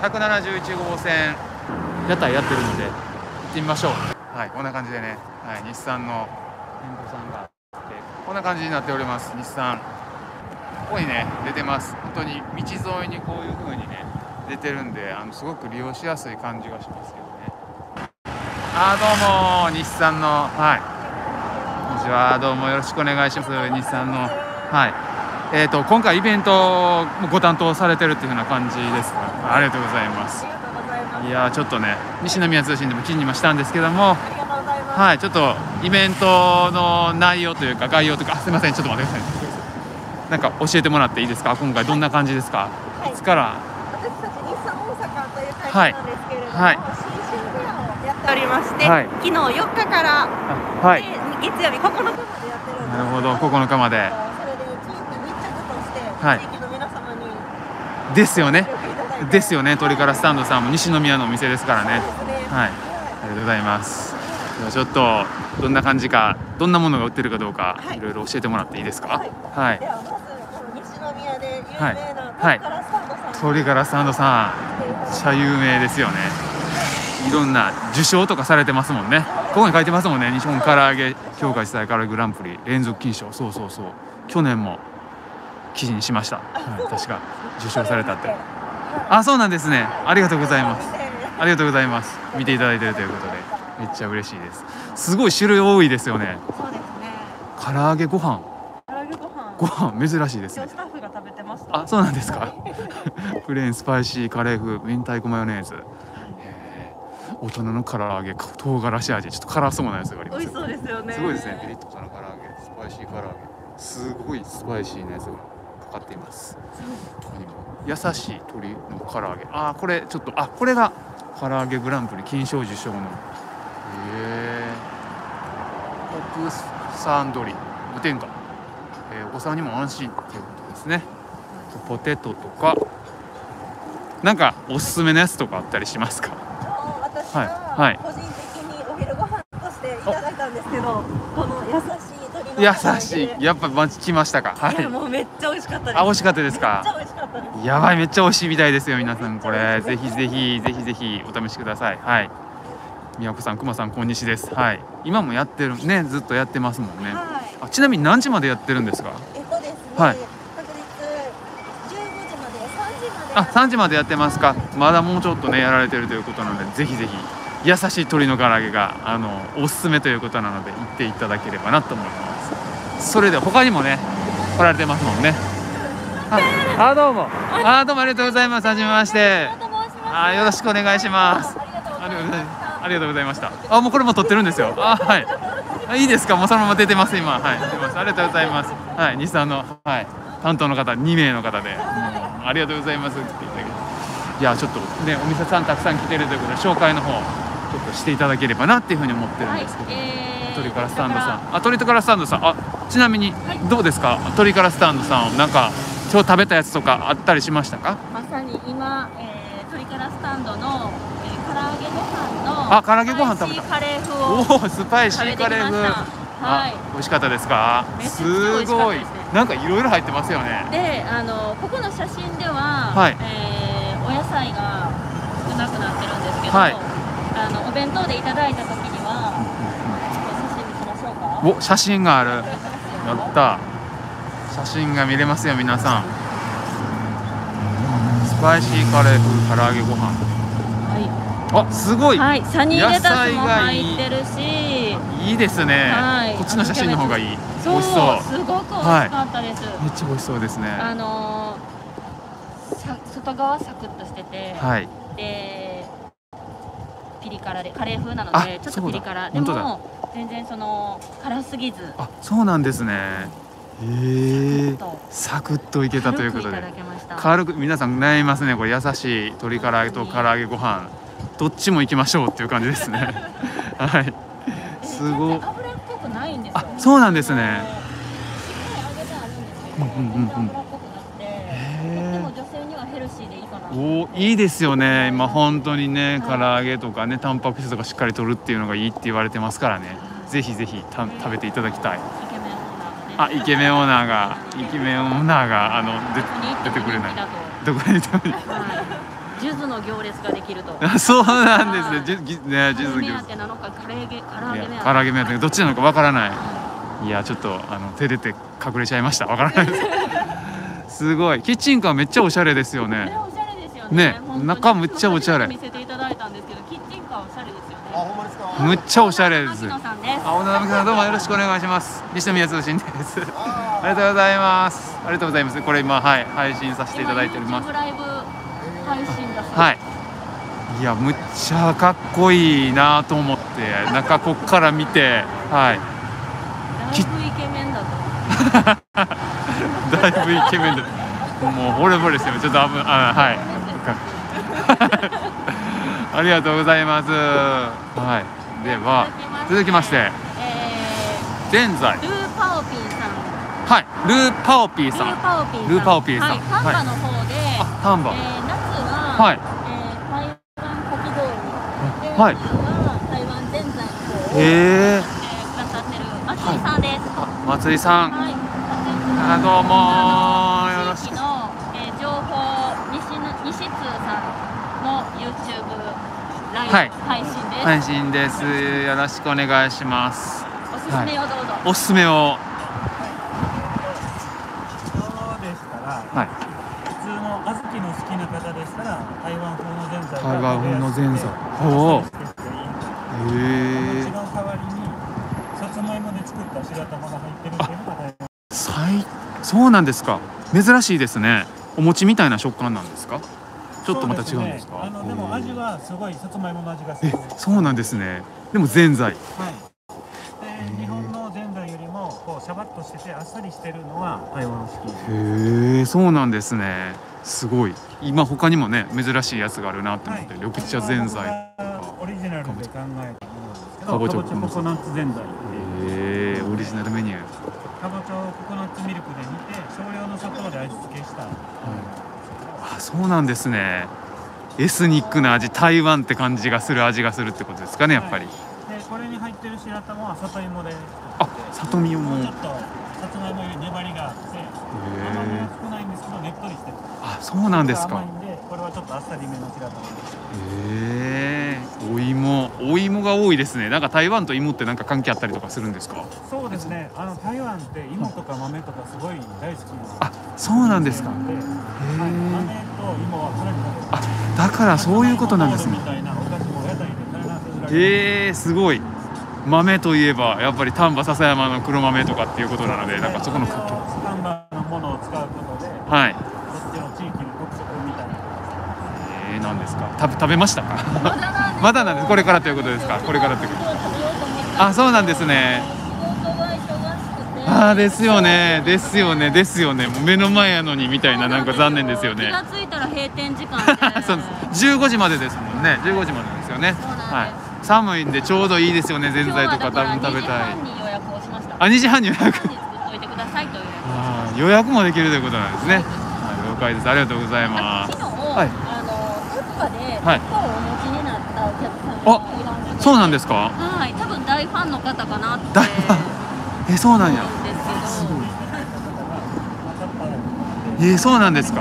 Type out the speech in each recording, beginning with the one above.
171号線屋台やってるので行ってみましょう。はい、こんな感じでね、はい、日産の店舗さんがあってこんな感じになっております。日産ここにね出てます。本当に道沿いにこういう風にね出てるんですごく利用しやすい感じがしますけどね。どうも日産のはいこんにちは、どうもよろしくお願いします。日産のはい今回イベントもご担当されてるっていう風な感じですか。ありがとうございます。いやちょっとね西宮通信でも記事にもしたんですけども、はい、ちょっとイベントの内容というか概要というか、すみませんちょっと待ってください。なんか教えてもらっていいですか。今回どんな感じですか。 はい、 いつから私たち日産大阪という会社なんですけれども、 はい新春フェアをやっておりまして、 はい昨日4日からはい、 月曜日9日までやってるんですけど、 なるほど9日までそれで地域密着として、 はい地域の皆様にですよね協力いただいてですよね。鳥からスタンドさんも西宮のお店ですからね。 そうですね。 はい、ありがとうございます。ではちょっとどんな感じか、どんなものが売ってるかどうか、 はいいろいろ教えてもらっていいですか。 はいはいではまずこの西宮で有はい名なはい鳥からスタンドさんに鳥からスタンドさんめっちゃ有名ですよね。いろんな受賞とかされてますもんね。ここに書いてますもんね。日本唐揚げ協会主催唐揚げグランプリ連続金賞。そうそうそう、去年も記事にしました、はい、確か受賞されたって。あ、そうなんですね。ありがとうございます。ありがとうございます。見ていただいているということでめっちゃ嬉しいです。すごい種類多いですよね。 そうですね。 唐揚げご飯唐揚げご飯珍しいですね。 今日スタッフが食べてました。 あ、そうなんですか。プレーンスパイシーカレー風明太子マヨネーズ、大人の唐揚げ唐辛子味、ちょっと辛そうなやつがありますよ。 美味しそうですよね。 すごいですね。ピリッとした唐揚げ、スパイシー唐揚げ、すごいスパイシーなやつがかかっています。ここにも優しい鶏の唐揚げ、これちょっとこれが唐揚げグランプリ金賞受賞の国産鶏無添加、お子さんにも安心ということですね。ポテトとかなんかおすすめのやつとかあったりしますか。 私はいが個人的にお昼ご飯としていただいたんですけど、この優しい鶏の優しい、やっぱ来ましたか。はいやもうめっちゃ美味しかったです。 美味しかったですめっちゃか。 美味しかったです。 やばい、めっちゃ美味しいみたいですよ。皆さんこれぜひぜひお試しください。はい、宮子さん、くまさん、こんにちです。はい、今もやってるね、ずっとやってますもんね。 はい。 ちなみに何時までやってるんですか。 ですね。 はい確実15時まで3時まで。 3時までやってますか。まだもうちょっとねやられてるということなので、ぜひぜひ優しい鶏の唐揚げがおすすめということなので行っていただければなと思います。それで他にもね来られてますもんね。どうもありがとうございます。はじめまして。よろしくお願いします。ありがとうございました。もうこれも撮ってるんですよ。はい、いいですか。もうそのまま出てます今。はい、出てます。ありがとうございます。はい、日産の担当の方2名の方で、ありがとうございますって言っていただけて、いやちょっとねお店さんたくさん来てるということで紹介の方ちょっとしていただければなっていうふうに思ってるんですけど、鳥からスタンドさん、鳥からスタンドさん、ちなみにどうですか。鳥からスタンドさん、なんか今日食べたやつとかあったりしましたか。 まさに今、鳥からスタンドの、唐揚げご飯の唐揚げご飯食べた。 スパイシーカレー風をスパイシーカレー風。 はい美味しかったですか。 めちゃくちゃ美味しかったですね。 なんかいろいろ入ってますよね。 で、ここの写真では、 はいお野菜が少なくなってるんですけど、 はいお弁当でいただいた時には、写真見せましょうか。 写真がある。やった写真が見れますよ皆さん。スパイシーカレー風唐揚げご飯、すごい、 はい、サニーレタスも入ってるし、 いいですね、 はい、 こっちの写真の方がいい。美そう味しそう。 すごく美味しかったです。 めっちゃ美味しそうですね。 外側サクッとしてて、 はい、 でピリ辛でカレー風なのでちょっとピリ辛でも全然辛すぎず。 そうなんですね。サクッといけたということで、軽く皆さん悩みますね。これ優しい鶏唐揚げと唐揚げご飯どっちも行きましょうっていう感じですね。はい、すごい。 油っぽくないんですよ。 そうなんですね。 しっかり揚げてあるんですけど、全然油っぽくなくて、でも女性にはヘルシーでいいかな。 いいですよね。今本当にね、唐揚げとかね、タンパク質とかしっかりとるっていうのがいいって言われてますからね。ぜひぜひ食べていただきたい。イケメンオーナーが出てくれない。どこにいても数珠の行列ができると。 あ、そうなんですね。数珠目の行列。 当てなのか唐揚げ目当唐揚げ目当てどっちなのかわからない。いやちょっと照れて隠れちゃいました。わからないです。すごい。キッチンカーめっちゃおしゃれですよね。 おしゃれですよね。 ね、中むっちゃおしゃれ。 見せていただいたんですけど、キッチンカーおしゃれですよね。 あ、ほんまですか。 むっちゃおしゃれです。 小野さんです。 あ、小野さんどうもよろしくお願いします。西宮通信です。ありがとうございます。ありがとうございます。これ今配信させていただいております。 今 YouTube ライブ配信だそうです。 はい。いやむっちゃかっこいいなと思って中こっから見て、はい。 だいぶイケメンだと。 だいぶイケメンで、もう惚れ惚れしてる。ちょっとはい。ありがとうございます。はい。では続きまして、現在ルーパオピーさん。 はい、ルーパオピーさん。ルーパオピーさん。 はい、丹波の方で、 丹波。 夏は、 はい。 台湾かき氷。 はい。 台湾ぜんざいをくださってる松井さんです。 松井さん。 はい。 どうもよろしく。 地域の情報西通さんの YouTube ライブ配信です。 配信です。よろしくお願いします。 おすすめをどうぞ。 おすすめを。 そうでしたら、 はい。 普通の小豆の好きな方でしたら台湾風のぜんざいが台湾風のぜんざい。 おお。 へえ。 違う代わりにさつまいもで作った白玉が入ってるっていうのが台湾。 そうなんですか。珍しいですね。お餅みたいな食感なんですか。ちょっとまた違うんですか。 でも味はすごいさつまいもの味がする。 そうなんですね。でもぜんざい。 はい。で日本のぜんざいよりもこうシャバッとしててあっさりしてるのが台湾式。 へえ、そうなんですね。すごい。今他にもね珍しいやつがあるなと思って、緑茶ぜんざい。 オリジナルで考えたものなんですけど、 かぼちゃココナッツぜんざい。 へえ、オリジナルメニュー。 かぼちゃをココナッツミルクで煮て少量の砂糖で味付けした。 あ、そうなんですね。エスニックな味、台湾って感じがする味がするってことですかね、やっぱり。 でこれに入ってる白玉は里芋で。 あ、里芋も。 ちょっとさつまいもより粘りがあって甘みは少ないんですけどねっとりしてる。 あ、そうなんですか。 甘いんでこれはちょっとあっさりめの白玉です。 へえ、お芋が多いですね。なんか台湾と芋ってなんか関係あったりとかするんですか。 そうですね。台湾って芋とか豆とかすごい大好きなんです。 あ、そうなんですか。 はい、豆と芋はかなり食べる。 あ、だからそういうことなんですね。 みたいなお菓子も屋台で必ずすごい。豆といえばやっぱり丹波篠山の黒豆とかっていうことなので、なんかそこの丹波のものを使うことで、 はい。 こっちの地域の特色みたいな。 なんですか。食べましたか。まだなんです。これからということですか。これからということ。あ、そうなんですね。あ、ですよね。ですよね。ですよね。もう目の前やのにみたいな、なんか残念ですよね。 気がついたら閉店時間で。 そうです。15時までですもんね。15時までですよね。はい。寒いんでちょうどいいですよね。ぜんざいとか多分食べたい。あ、2時半に予約。予約もできるということなんですね。了解です。ありがとうございます。はい。 タッパでタッパをお持ちになったお客様がいらっしゃって。 そうなんですか。 はい、多分大ファンの方かなって。 大ファン。そうなんや。そうなんですか。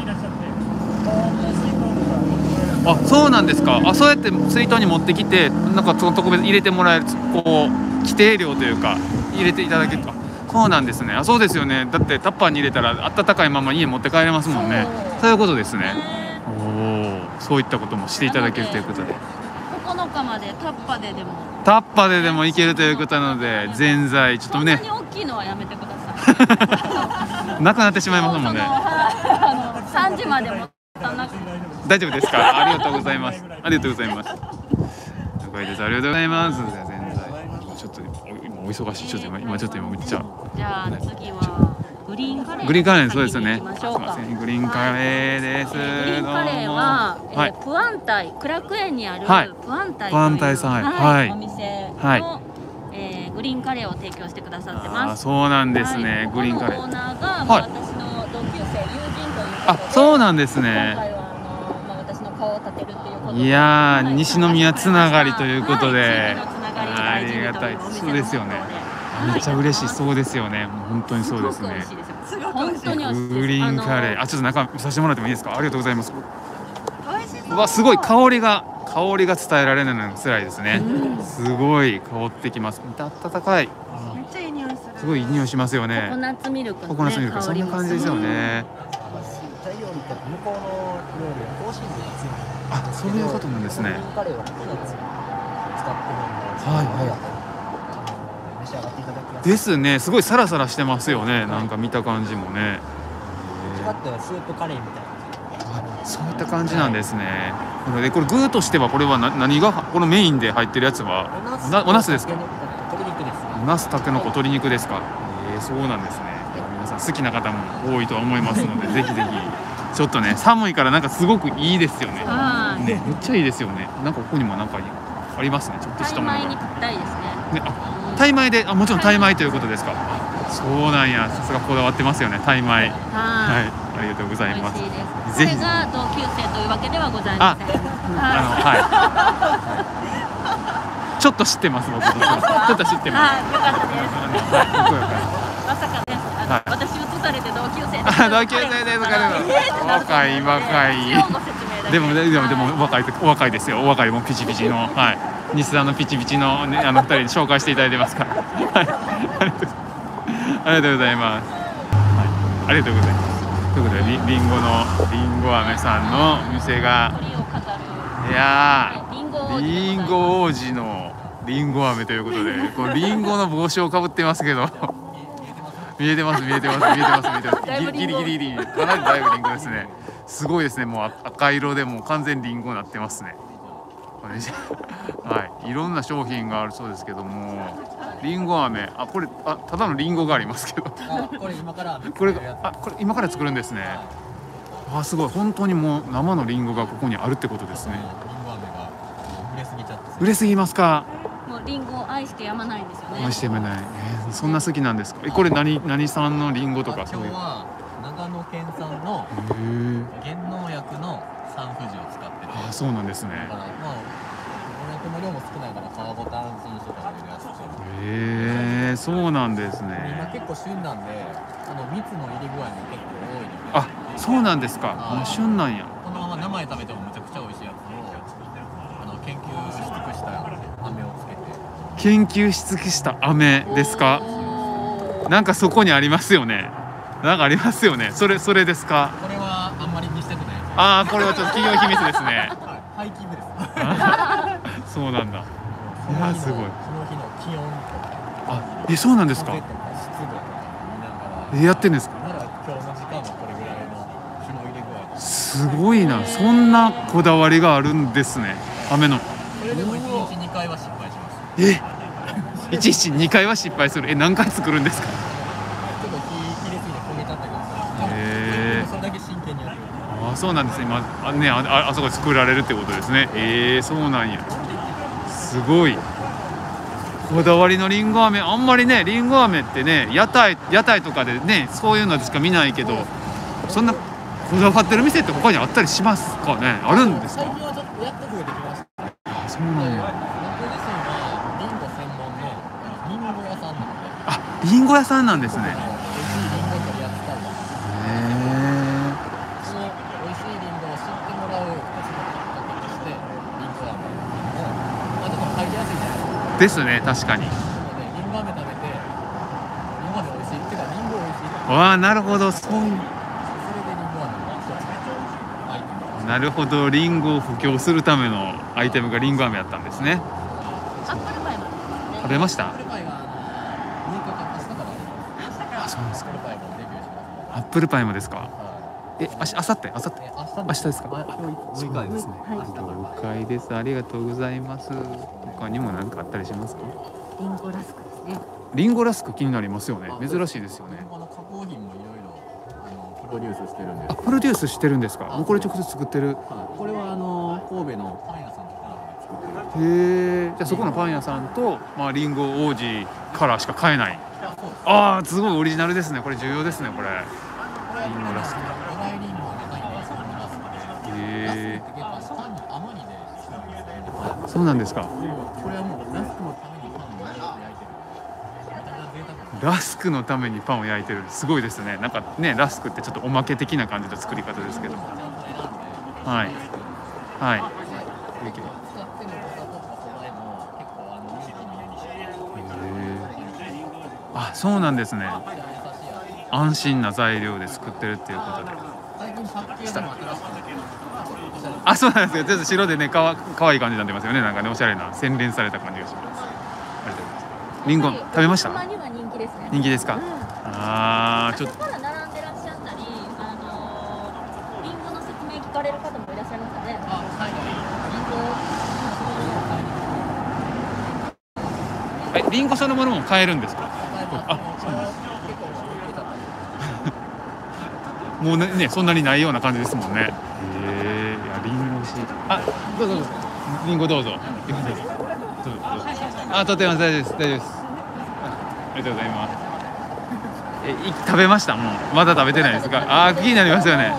あ、そうなんですか。あ、そうやって水筒に持ってきて、なんか特別入れてもらえる、こう規定量というか入れていただけると。そうなんですね。あ、そうですよね。だってタッパーに入れたら温かいまま家持って帰れますもんね。そういうことですね。おお、そういったこともしていただけるということで。 9日までタッパででも。 タッパででもいけるということなので、ぜんざいちょっとね。 そんなに大きいのはやめてください。 なくなってしまいますもんね。 3時までも。 大丈夫ですか。ありがとうございます。ありがとうございます。了解です。ありがとうございます。ぜんざい。ちょっと今お忙しい。ちょっと今ちょっとめっちゃ。 じゃあ次はグリーンカレー。 グリーンカレー、そうですよね。 すみません、 グリーンカレーです。 グリーンカレーはプアンタイ、苦楽園にあるプアンタイというお店のグリーンカレーを提供してくださってます。 そうなんですね。グリーンカレー。 オーナーが私の同級生、友人ということで。 そうなんですね。 今回は私の顔を立てるっていうことで。 いやー、西宮つながりということで、 ありがたい。 そうですよね。めっちゃ嬉しい。そうですよね。本当にそうですね。 本当に美味しいです。 グリーンカレー。ちょっと中見させてもらってもいいですか。ありがとうございます。 美味しいわ、すごい香りが伝えられないのが辛いですね。すごい香ってきます。温かい。 めっちゃいい匂いする。 すごいいい匂いしますよね。 ココナッツミルクのね、 ココナッツミルク、そんな感じですよね。 タイ料理って向こうの料理は香辛料が強い。 あ、そういうことなんですね。 カレーはココナッツを使ってるんで、召し上がっていただきやすいですね。すごいサラサラしてますよね。なんか見た感じもね。 違ってスープカレーみたいな。 そういった感じなんですね。で、これ具としてはこれは何がこのメインで入ってるやつはおナスですか？ 鶏肉です。 ナス、タケノコ、鶏肉ですか？そうなんですね。皆さん好きな方も多いとは思いますので、ぜひぜひちょっとね、寒いからなんかすごくいいですよね。めっちゃいいですよね。なんかここにもなんかありますね。ちょっとしたものが。 タイ米にぴったりですね。 タイ米で、もちろんタイ米ということですか？そうなんや。さすがこだわってますよね。タイ米。はい。ありがとうございます。 ぜひ。これが同級生というわけではございません。 ちょっと知ってます。僕ちょっと知ってます。 よかったです。まさかね、私移されて同級生。 同級生ですかね。若い。でもお若いですよ。お若いもピチピチの、日産のピチピチのね、2人に紹介していただいてますから。ありがとうございます。ありがとうございます。ということでりんご飴さんのお店が、いやー、りんご王子のりんご飴ということで、このりんごの帽子をかぶってますけど、見えてます。ギリかなりだいぶりんごですね。すごいですね。もう赤色でもう完全りんごになってますね。いろんな商品があるそうですけども、りんご飴、これただのりんごがありますけど、これ今から作るんですね。すごい、本当にもう生のりんごがここにあるってことですね。りんご飴が売れすぎますか？ もうリンゴを愛してやまないんですよね。 愛してやまない。そんな好きなんですか？これ何産のりんごとかそういう。 今日は長野県産の減農薬のサンふじを使ってる。 そうなんですね。 だから農薬の量も少ないから皮ごと安心して食べれるやつ。 そうなんですね。 今結構旬なんで、蜜の入り具合も結構多いので。 そうなんですか。もう旬なんや。 このまま生で食べてもめちゃくちゃ美味しいやつを研究し尽くした飴をつけて。 研究し尽くした飴ですか？なんかそこにありますよね。なんかありますよね。それですか？ これはあんまり見せたくない。 これはちょっと企業秘密ですね。 廃棄部です。 そうなんだ。すごい。 その日の気温とか。 そうなんですか。 湿度とか見ながら。 やってんですか。 なら今日の時間はこれぐらいの日の入れ具合です。 すごいな。そんなこだわりがあるんですね。飴の。 これでも1日2回は失敗します。 1日2回は失敗する。何回作るんですか？ ちょっと切れすぎて焦げちゃったけど、それだけ真剣にやってる。 そうなんですね。今ね、あそこで作られるってことですね。そうなんや。すごい。こだわりのりんご飴、あんまりね、りんご飴ってね、屋台とかでね、そういうのしか見ないけど、そんなこだわってる店って他にあったりしますかね？あるんですか？ 最近はちょっとやっと増えてきました。 そうなんや。 僕自身はりんご専門のりんご屋さんなので。 りんご屋さんなんですね。 美味しいりんごを取り扱う。その美味しいりんごを知ってもらう一つのきっかけとして、りんご飴をちょっと入りやすいじゃないですか。 ですね、確かに。 りんご飴食べて、りんご飴美味しいってか、りんご美味しい。 なるほど、そういう。 それでりんご飴の一つアイテム。 なるほど、りんごを布教するためのアイテムがりんご飴やったんですね。 アップルパイも食べました？ アップルパイは明日からそうですか。 アップルパイもデビューします。 アップルパイもですか？明日ですか？ 明日ですか？ 6日ですね。了解です。ありがとうございます。他にも何かあったりしますか？ リンゴラスクですね。 リンゴラスク気になりますよね。珍しいですよね。 加工品もいろいろプロデュースしてるんで。 プロデュースしてるんですか？もうこれ直接作ってる。 これは神戸のパン屋さんとコラボで作ってる。 じゃあそこのパン屋さんとリンゴ王子からしか買えない。すごいオリジナルですね。これ重要ですね。これ。リンゴラスク。 ドライリンゴの中にラスクのラスクで。ラスクって結構パンに甘煮で作るんですね。 そうなんですか。 これはもうラスクのためにパンを焼いてる。 ラスクのためにパンを焼いてる。すごいですね。なんかね、ラスクってちょっとおまけ的な感じの作り方ですけど。はい。 はい。 使ってるお砂糖とか素材も結構あ、そうなんですね。 優しい味。 安心な材料で作ってるっていうことで。 最近パッケージも新しくなってあ、そうなんですよ。ちょっと白でね、かわいい感じになってますよね。なんかね、おしゃれな洗練された感じがします。ありがとうございます。リンゴ食べました？ たまには人気ですね。 人気ですか？ うん、 ああ、ちょっと。 朝から並んでらっしゃったり、リンゴの説明聞かれる方もいらっしゃいますよね。 リンゴそのものも買えるんですか？あ、そうなんです。もうね、そんなにないような感じですもんね。いや、リンゴ美味しい。あ、どうぞどうぞ。リンゴどうぞ。リンゴどうぞ。どうぞ。あ、とっても大丈夫です。大丈夫です。ありがとうございます。食べました？もうまだ食べてないですか？あ、気になりますよね。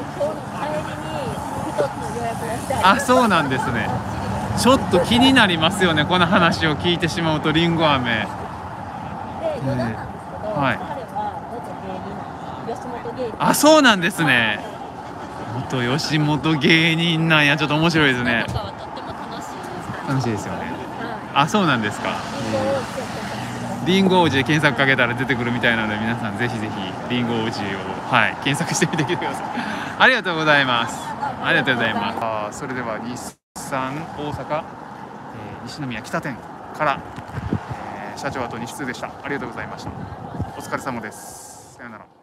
あ、そうなんですね。ちょっと気になりますよね。この話を聞いてしまうとリンゴ飴。 で余談なんですけど、 はい。 彼は元芸人、吉本芸人。 あ、そうなんですね。元吉本芸人なんや、ちょっと面白いですね。 とかはとっても楽しいです。 楽しいですよね。 はあ、そうなんですか。 い。リンゴ王子で検索してください。 リンゴ王子で検索かけたら出てくるみたいなので、皆さんぜひぜひリンゴ王子を、はい、検索してみてください。ありがとうございます。ありがとうございます。それでは日産大阪、西宮北店から、社長と西津でした。ありがとうございました。お疲れ様です。さようなら。